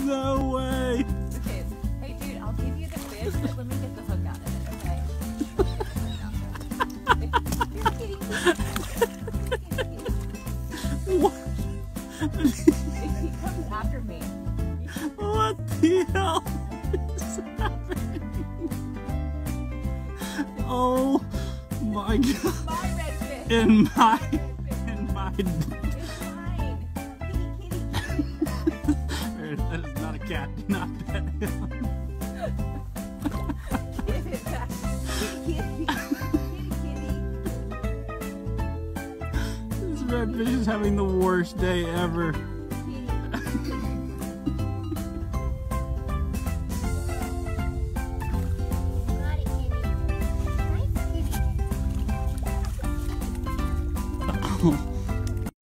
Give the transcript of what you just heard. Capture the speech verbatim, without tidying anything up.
No way. Okay. Hey, dude, I'll give you the fish, but let me get the hook out of it, okay? You're kidding me. What? If he comes after me. What the hell is happening? Oh my god. My red fish. In my, in my. It's mine. Kitty, kitty. That is not a cat. Do not pet him. Give it back. Kitty, kitty. Kitty, kitty. This redfish is having the worst day ever.